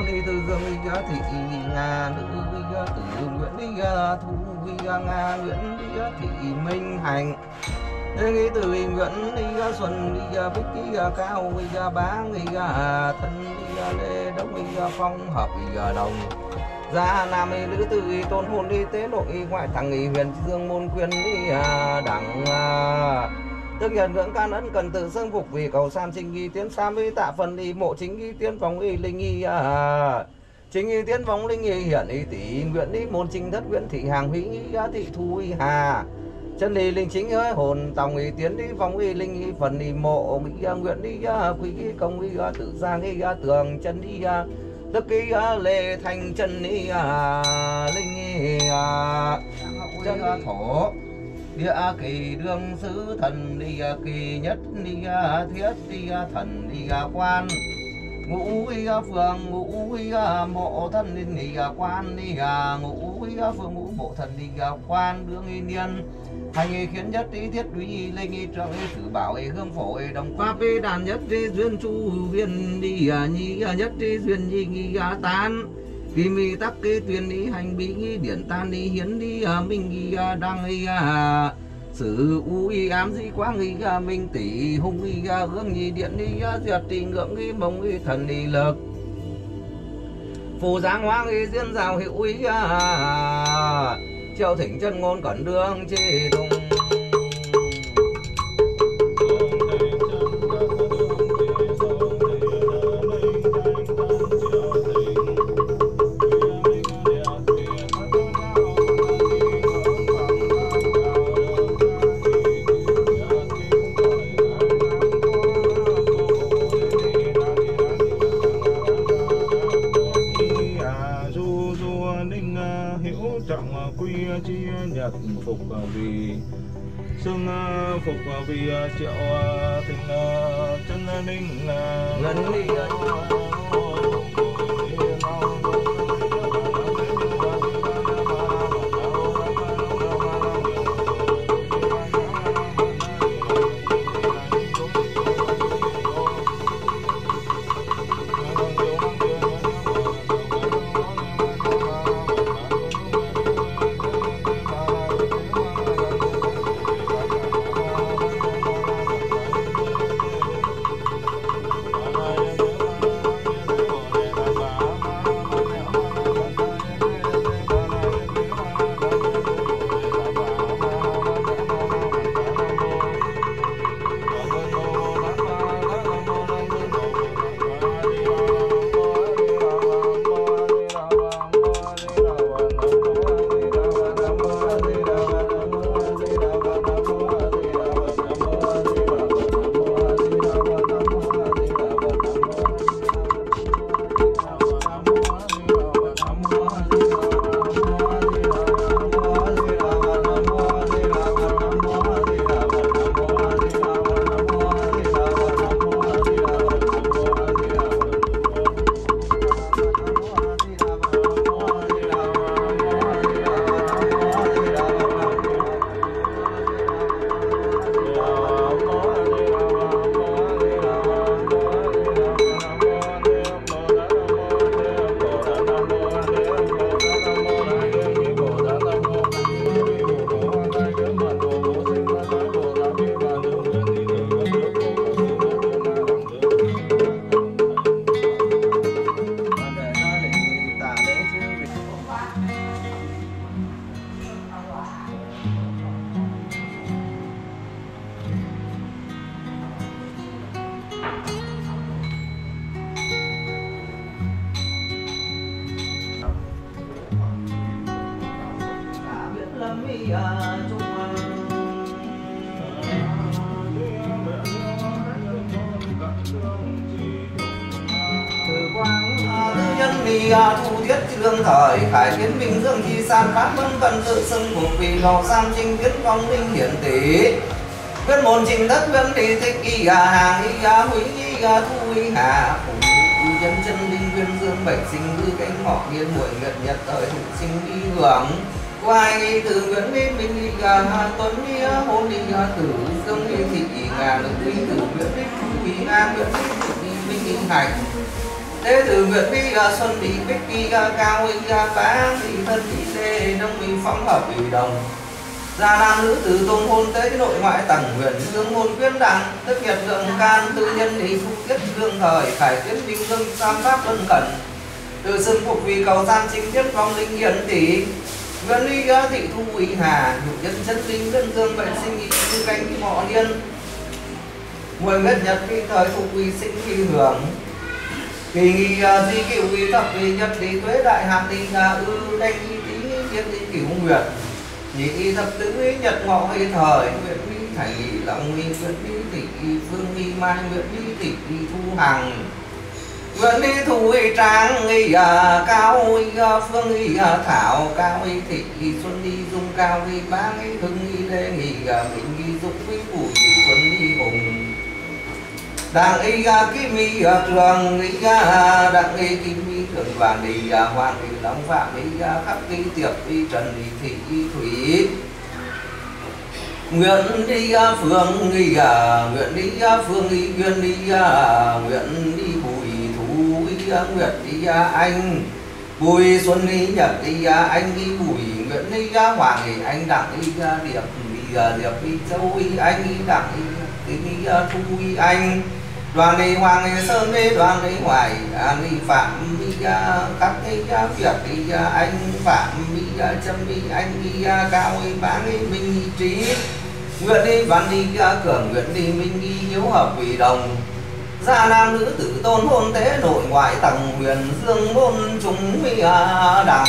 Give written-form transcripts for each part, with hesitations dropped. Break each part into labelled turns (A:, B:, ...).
A: đi từ dương đi thị nga nữ đi tử nguyễn đi thu đi nga nguyễn đi thị minh hành đi từ nguyễn đi xuân đi bích đi cao đi bá đi thân đi lê đông đi phong hợp đi đồng gia nam y nữ tử y tôn hôn đi tế nội y ngoại thằng y huyền dương môn quyền đi đẳng tức nhận ngưỡng can ấn cần tự xưng phục vì cầu san sinh y tiến sam y tạ phần y mộ chính y tiến vong y linh y chính y tiến vong linh y hiển y tỷ nguyện y môn chính thất nguyện thị hàng hủy y thị thu y hà chân y linh chính ơi hồn tòng y tiến đi vong y linh y phần y mộ mỹ nguyện y quý y công y tự giang y tường chân y đức y lê thành chân y linh y chân thổ địa kỳ đương sứ thần đi kỳ nhất đi thiết đi thần đi quan ngũ y phường ngũ y mộ thân đi quan đi ngũ y phường ngũ mộ thần đi quan đương y niên hành y khiến nhất y thiết úy linh y trọng y thử bảo y hương phổ y đồng pháp y đàn nhất y duyên chu viên đi nhi nhất y duyên nhi nghi tán kỳ mi tắc kê tuyên đi hành bí nghi điển tan đi hiến đi minh nghi đăng y sử u y ám di quang y minh tỷ hung y hương nhi điện y diệt tỷ ngưỡng y mông y thần y lực phù giáng hoang y diên rào hiệu y triệu thỉnh chân ngôn cẩn đương chê tung
B: phục vì xưng phục vì triệu thịnh chân ninh
A: ngân đi thu thiết đương thời khải kiến bình dương chi san phát vân cần tự xưng phục vì lò san trinh kiến phong linh hiển tỷ quyết môn trình thất viên thì thích y hàng y hủy y thu y hà nhân chân linh nguyên dương bệnh sinh hư cánh họ nghiên buổi nguyệt nhật thời thủ sinh y hưởng quay y từ nguyễn y minh y tuấn y hôn y tử dương y thị y ngà nữ y tử nguyễn y thu y nga nguyễn y thị y minh y hành Thế từ nguyện đi xuân đi bích đi cao đi bá đi thân đi lê đông đi phóng hợp đi đồng. Gia nam nữ từ tôn hôn tới nội ngoại tầng huyền dương môn quyến đẳng tức nhật lượng can tư nhân đi thu tiết lương thời khải tiến minh dương tam pháp luân cẩn từ xưng phục vì cầu gian chính tiết phong linh hiền tỷ nguyện ly thị thu ý hà nhục nhân chân linh dân dương bệnh sinh ý tư canh đi mọ liên mười nguyệt nhật khi thời thu quy sinh khi hưởng kỳ nghi di cửu quy thập vì nhật lý tuế đại hạn đi ư đanh y tí thiên đi cửu nguyệt nhị thập tứ nhật ngọ hay thời nguyện ly thầy lòng nghi nguyện ly thị phương nghi mai nguyện ly thị thu hằng nguyện ly thu y trang nghi cao y phương y thảo cao y thị xuân đi dung cao y bá nghi hưng y lê nghi bình nghi dục quý bùi xuân đi hùng đặng y kim y trường y đặng y kim y trường vàng đi hoàng y long phạm y khắp y tiệp y trần y thị y thủy nguyện đi phương y nguyện đi phương y nguyện đi nguyện đi bùi thú y nguyện đi anh bùi xuân y nhật y anh đi bùi nguyện đi hoàng y anh đặng y điệp điệp y châu y anh y đặng y kim y thu y anh đoàn đi hoàng đi sơn đi đoàn đi hoài đi phạm đi khắp đi việt đi anh phạm đi châm đi anh đi cao đi bá đi minh đi trí nguyện đi văn đi cường nguyện đi minh đi hiếu hợp quỷ đồng gia nam nữ tử tôn hôn tế nội ngoại tầng huyền dương môn chúng mi đẳng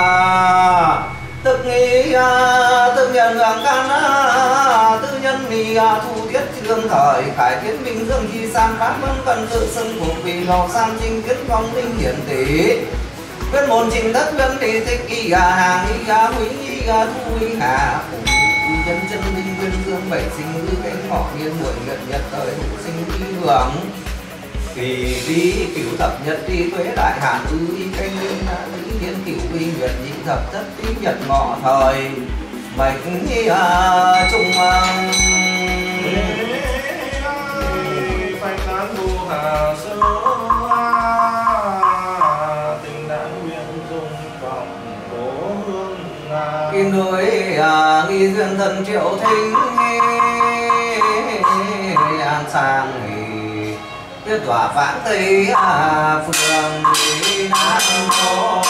A: tức nghi tự nhận hưởng can tư nhân đi thu tiết lương thời khải tiến minh dương di san pháp vẫn cần tự xưng phục vì ngọc san trinh tiết phong linh hiển tỷ quyết môn trình thất luân đi thích y hàng y quý y thu y hà nhân chân linh nguyên dương bảy sinh hư cánh ngọ niên muội nguyện nhật thời hữu sinh y hưởng kỳ đi cửu thập nhật đi tuế đại hạn ư y canh linh lý niên cửu quy nguyệt nhị thập thất y nhật ngọ thời mệnh nhi trung
B: phanh tán thu hà sơ tình đãng nguyện dung vọng cố hương
A: kim đối nghi duyên thần triệu thính an sang kết quả vãng tây phường nam có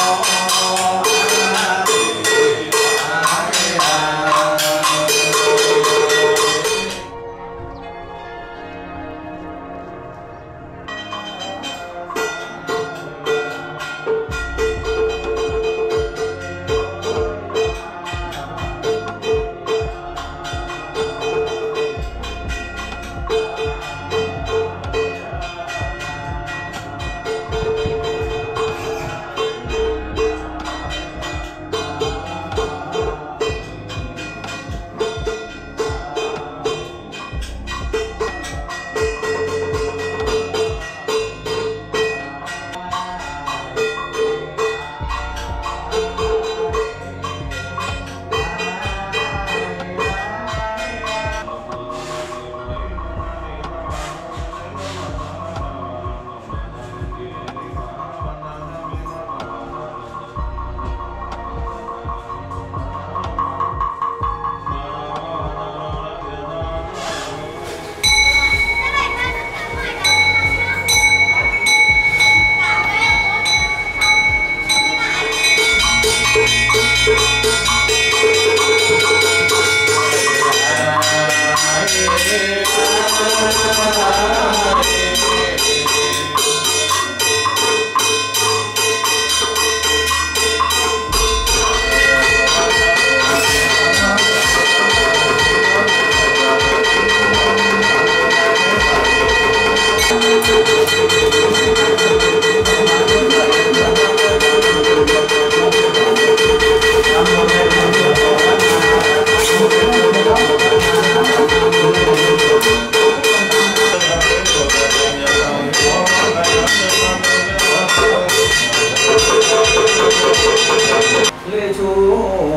A: lê chú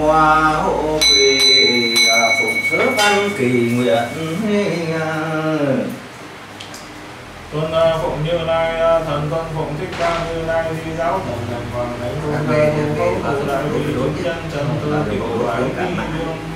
A: hộ quỳ phụng sớ văn kỳ nguyện
B: tuân phụng Như Lai thần tuân phụng Thích Ca Như Lai di giáo tổng nhập hoàng thánh tôn
A: Các
B: gia
A: vị
B: vô cấu đại vị chúng nhân trần tư tiểu đại kỳ dương